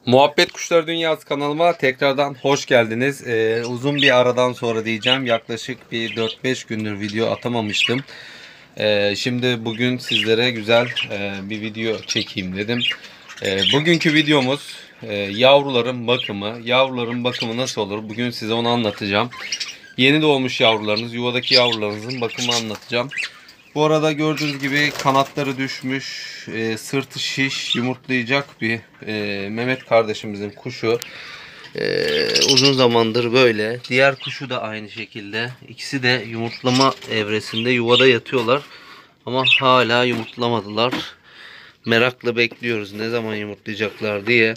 Muhabbet Kuşları Dünyası kanalıma tekrardan hoş geldiniz. Uzun bir aradan sonra diyeceğim. Yaklaşık bir 4-5 gündür video atamamıştım. Şimdi bugün sizlere güzel bir video çekeyim dedim. Bugünkü videomuz yavruların bakımı. Yavruların bakımı nasıl olur? Bugün size onu anlatacağım. Yeni doğmuş yavrularınız, yuvadaki yavrularınızın bakımını anlatacağım. Bu arada gördüğünüz gibi kanatları düşmüş, sırtı şiş, yumurtlayacak bir Mehmet kardeşimizin kuşu. Uzun zamandır böyle. Diğer kuşu da aynı şekilde. İkisi de yumurtlama evresinde yuvada yatıyorlar. Ama hala yumurtlamadılar. Merakla bekliyoruz ne zaman yumurtlayacaklar diye.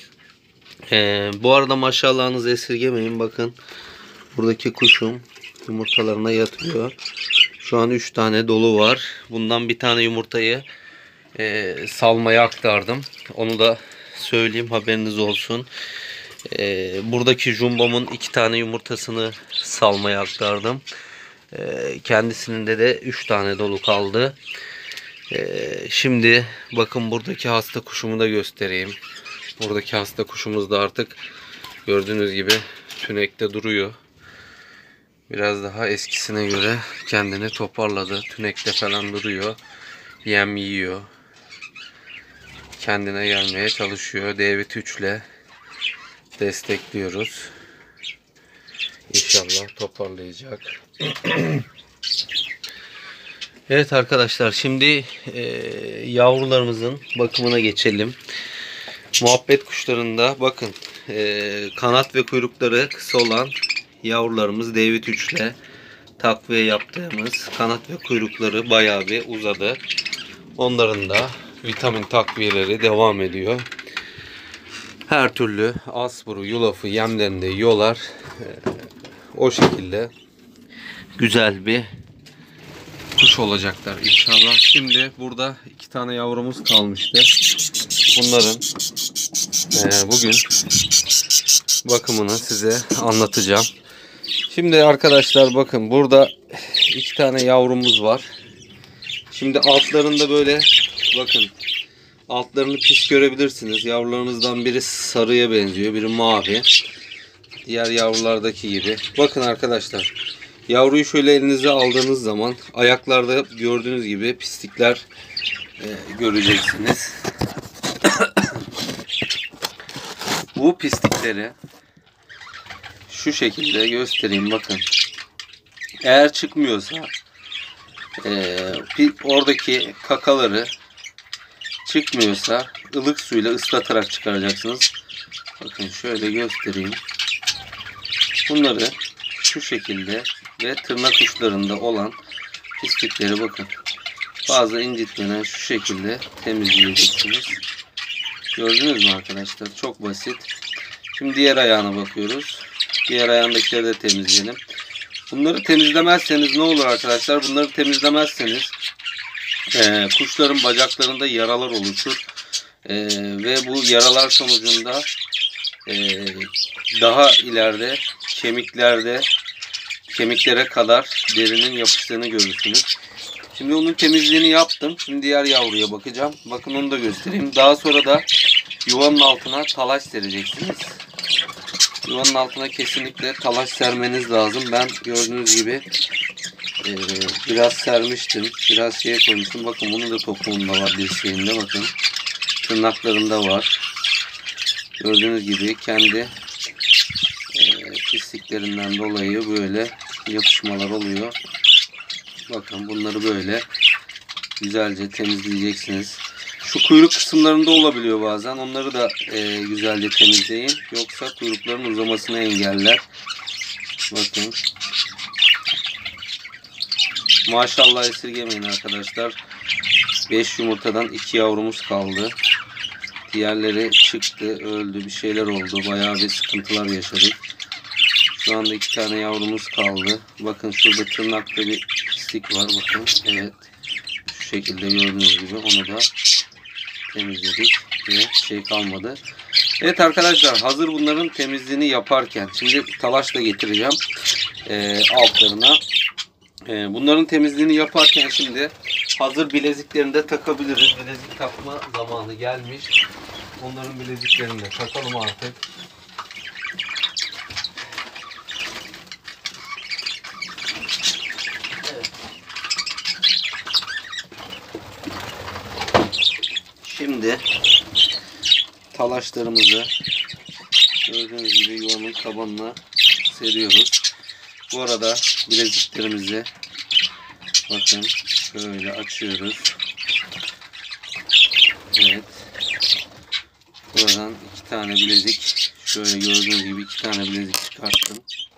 Bu arada maşallahınızı esirgemeyin. Bakın buradaki kuşum yumurtalarına yatıyor. Şu an 3 tane dolu var. Bundan bir tane yumurtayı salmaya aktardım. Onu da söyleyeyim, haberiniz olsun. Buradaki jumbomun 2 tane yumurtasını salmaya aktardım. Kendisinin de 3 tane dolu kaldı. Şimdi bakın buradaki hasta kuşumu da göstereyim. Buradaki hasta kuşumuz da artık gördüğünüz gibi tünekte duruyor. Biraz daha eskisine göre kendini toparladı. Tünekte falan duruyor. Yem yiyor. Kendine gelmeye çalışıyor. D3 ile destekliyoruz. İnşallah toparlayacak. Evet arkadaşlar, şimdi yavrularımızın bakımına geçelim. Muhabbet kuşlarında bakın kanat ve kuyrukları kısa olan yavrularımız D3 ile takviye yaptığımız kanat ve kuyrukları bayağı bir uzadı. Onların da vitamin takviyeleri devam ediyor. Her türlü aspuru, yulafı yemlerinde yiyorlar. O şekilde güzel bir kuş olacaklar inşallah. Şimdi burada 2 tane yavrumuz kalmıştı. Bunların bugün bakımını size anlatacağım. Şimdi arkadaşlar bakın burada 2 tane yavrumuz var. Şimdi altlarında böyle bakın altlarını pis görebilirsiniz. Yavrularımızdan biri sarıya benziyor, biri mavi. Diğer yavrulardaki gibi. Bakın arkadaşlar, yavruyu şöyle elinize aldığınız zaman ayaklarda gördüğünüz gibi pislikler göreceksiniz. Bu pislikleri şu şekilde göstereyim bakın. Eğer çıkmıyorsa oradaki kakaları çıkmıyorsa ılık suyla ıslatarak çıkaracaksınız. Bakın şöyle göstereyim. Bunları şu şekilde ve tırnak uçlarında olan pislikleri bakın fazla incitmeden şu şekilde temizleyeceksiniz. Gördünüz mü arkadaşlar? Çok basit. Şimdi diğer ayağına bakıyoruz. Diğer ayağındakileri de temizleyelim. Bunları temizlemezseniz ne olur arkadaşlar? Bunları temizlemezseniz kuşların bacaklarında yaralar oluşur. Ve bu yaralar sonucunda daha ileride kemiklere kadar derinin yapıştığını görürsünüz. Şimdi onun temizliğini yaptım. Şimdi diğer yavruya bakacağım. Bakın onu da göstereyim. Daha sonra da yuvanın altına talaş sereceksiniz. Yuvanın altına kesinlikle talaş sermeniz lazım. Ben gördüğünüz gibi biraz sermiştim. Biraz şeye koymuştum. Bakın bunun da topuğunda var, dirseğinde bakın. Tırnaklarında var. Gördüğünüz gibi kendi pisliklerinden dolayı böyle yapışmalar oluyor. Bakın bunları böyle güzelce temizleyeceksiniz. Şu kuyruk kısımlarında olabiliyor bazen. Onları da güzelce temizleyin. Yoksa kuyrukların uzamasını engeller. Bakın. Maşallah esirgemeyin arkadaşlar. 5 yumurtadan 2 yavrumuz kaldı. Diğerleri çıktı, öldü, bir şeyler oldu. Bayağı bir sıkıntılar yaşadık. Şu anda 2 tane yavrumuz kaldı. Bakın şurada tırnakta bir pislik var. Bakın. Evet. Şu şekilde gördüğünüz gibi onu da temizledik. Ve şey kalmadı. Evet arkadaşlar, hazır bunların temizliğini yaparken şimdi talaş da getireceğim altlarına. Bunların temizliğini yaparken şimdi hazır bileziklerini de takabiliriz. Bilezik takma zamanı gelmiş. onların bileziklerini de takalım artık. Evet. Şimdi talaşlarımızı gördüğünüz gibi yuvanın tabanına seriyoruz. Bu arada bileziklerimizi bakın şöyle açıyoruz. Evet. Buradan 2 tane bilezik, şöyle gördüğünüz gibi 2 tane bilezik çıkarttım.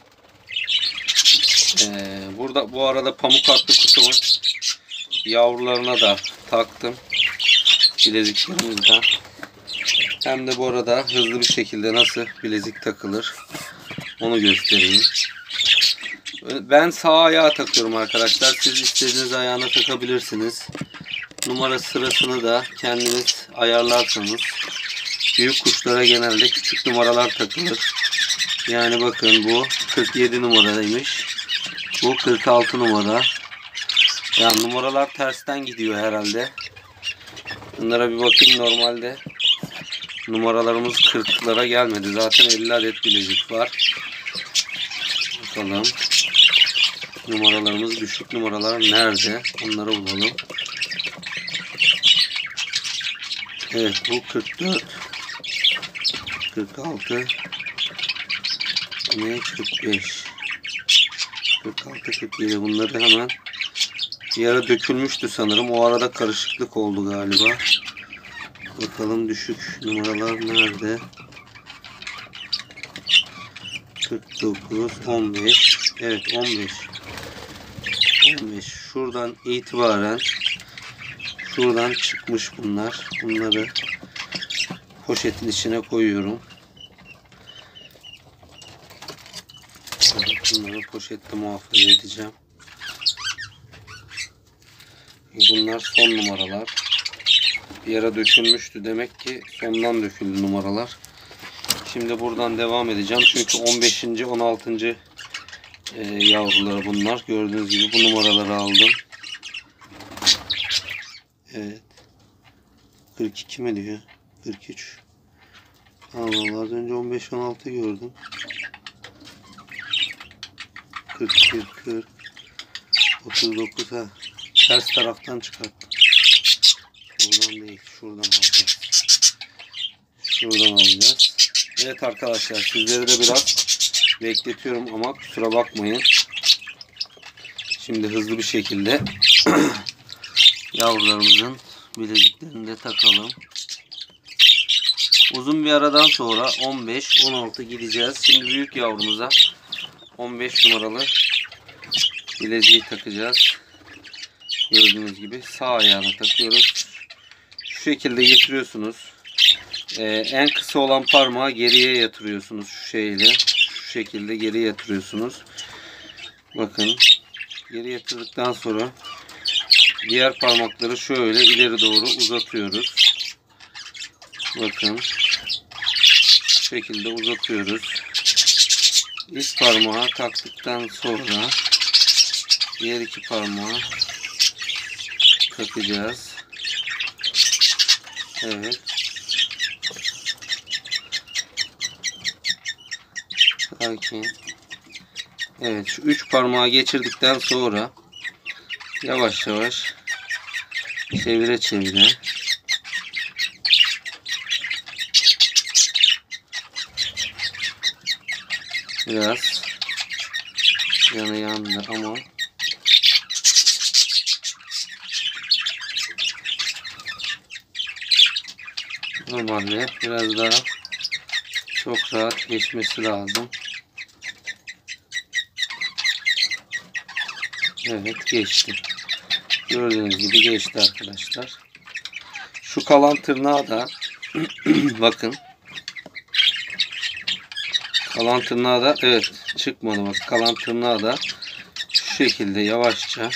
Burada bu arada pamuk atlı kutumun yavrularına da taktım bileziklerimizden. Hem de bu arada hızlı bir şekilde nasıl bilezik takılır onu göstereyim. Ben sağ ayağa takıyorum arkadaşlar. Siz istediğiniz ayağına takabilirsiniz. Numara sırasını da kendiniz ayarlarsanız. Büyük kuşlara genelde küçük numaralar takılır. Yani bakın bu 47 numaraymış. Bu 46 numara. Yani numaralar tersten gidiyor herhalde. Bunlara bir bakayım, normalde numaralarımız 40'lara gelmedi. Zaten 50 adet bilezik var. Bakalım. Numaralarımız, düşük numaralar nerede? Onları bulalım. Evet, bu 44. 46. Ne? 45. 46, 47. Bunları hemen bir ara dökülmüştü sanırım. O arada karışıklık oldu galiba. Bakalım düşük numaralar nerede? 49, 15. Evet, 15. 15. Şuradan itibaren şuradan çıkmış bunlar. Bunları poşetin içine koyuyorum. Bunları poşette muhafaza edeceğim. Bunlar son numaralar. Bir ara dökülmüştü. Demek ki sondan döküldü numaralar. Şimdi buradan devam edeceğim. Çünkü 15. 16. Yavruları bunlar. Gördüğünüz gibi bu numaraları aldım. Evet. 42 mi diyor? 43. Allah Allah, az önce 15-16 gördüm. 41, 40, 39. Ha. Ters taraftan çıkarttım. Buradan değil, şuradan alacağız. Şuradan alacağız. Evet arkadaşlar, sizleri de biraz bekletiyorum ama kusura bakmayın. Şimdi hızlı bir şekilde yavrularımızın bileziklerini de takalım. Uzun bir aradan sonra 15-16 gideceğiz. Şimdi büyük yavrumuza 15 numaralı bileziği takacağız. Gördüğünüz gibi sağ ayağına takıyoruz. Şu şekilde getiriyorsunuz. En kısa olan parmağı geriye yatırıyorsunuz şu şeyle. Şu şekilde geri yatırıyorsunuz. Bakın, geri yatırdıktan sonra diğer parmakları şöyle ileri doğru uzatıyoruz. Bakın, şu şekilde uzatıyoruz. İlk parmağı taktıktan sonra diğer iki parmağı takacağız. Evet. Sakin. Evet, şu üç parmağı geçirdikten sonra yavaş yavaş çevire çevire biraz yanı yandı ama normalde biraz daha çok rahat geçmesi lazım. Evet, geçti. Gördüğünüz gibi geçti arkadaşlar. Şu kalan tırnağı da bakın. Kalan tırnağı da evet çıkmadı bak. Kalan tırnağı da şu şekilde yavaşça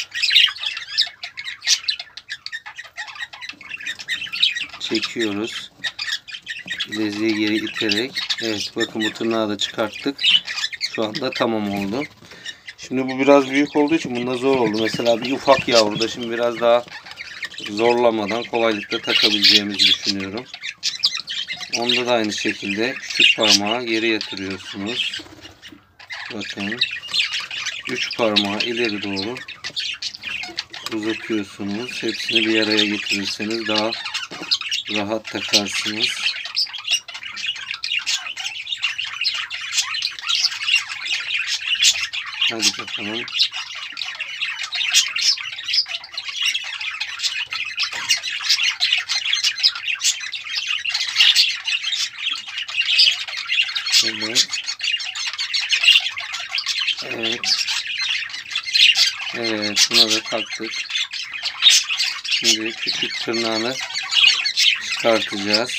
çekiyoruz. Bileziği geri iterek. Evet, bakın bu tırnağı da çıkarttık. Şu anda tamam oldu. Şimdi bu biraz büyük olduğu için bunda zor oldu. Mesela bir ufak yavruda şimdi biraz daha zorlamadan kolaylıkla takabileceğimizi düşünüyorum. Onda da aynı şekilde küçük parmağı geri yatırıyorsunuz. Bakın. 3 parmağı ileri doğru uzatıyorsunuz. Hepsini bir araya getirirseniz daha rahat takarsınız. Hadi bakalım. Evet. Evet. Evet. Buna da taktık. Şimdi küçük tırnağını çıkartacağız.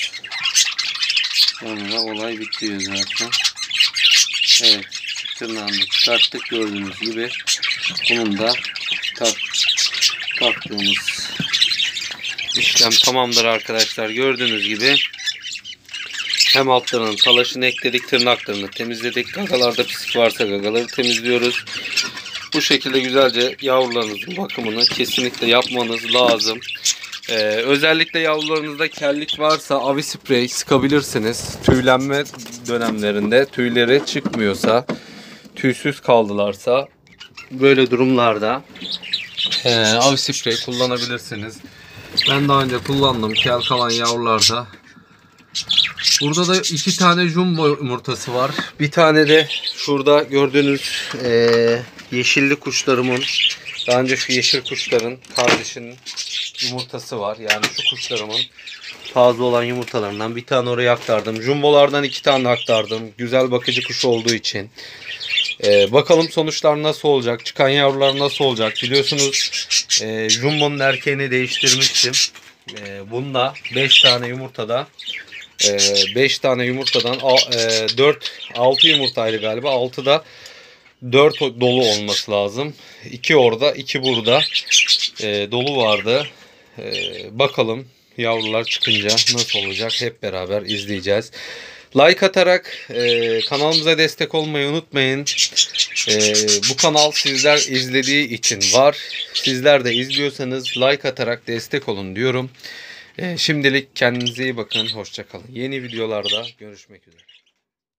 Sonra olay bitiyor zaten. Evet. Küçük tırnağını çıkarttık. Gördüğünüz gibi. Bunun da taktığımız işlem tamamdır arkadaşlar. Gördüğünüz gibi hem altlarının talaşını ekledik, tırnaklarını temizledik. Gagalarda pislik varsa gagaları temizliyoruz. Bu şekilde güzelce yavrularınızın bakımını kesinlikle yapmanız lazım. Özellikle yavrularınızda kellik varsa avi sprey sıkabilirsiniz. Tüylenme dönemlerinde tüyleri çıkmıyorsa, tüysüz kaldılarsa böyle durumlarda avi sprey kullanabilirsiniz. Ben daha önce kullandım kel kalan yavrularda. Burada da 2 tane jumbo yumurtası var. Bir tane de şurada gördüğünüz yeşilli kuşlarımın, daha önce şu yeşil kuşların kardeşinin yumurtası var. Yani şu kuşlarımın taze olan yumurtalarından bir tane oraya aktardım. Jumbolardan 2 tane aktardım. Güzel bakıcı kuş olduğu için. Bakalım sonuçlar nasıl olacak? Çıkan yavrular nasıl olacak? Biliyorsunuz Jumbo'nun erkeğini değiştirmiştim. Bunda 5 tane yumurtada 5 tane yumurtadan 6 yumurtaydı galiba. 6'da 4 dolu olması lazım. 2 orada 2 burada dolu vardı. Bakalım yavrular çıkınca nasıl olacak? Hep beraber izleyeceğiz. Like atarak kanalımıza destek olmayı unutmayın. Bu kanal sizler izlediği için var. Sizler de izliyorsanız like atarak destek olun diyorum. Şimdilik kendinize iyi bakın. Hoşça kalın. Yeni videolarda görüşmek üzere.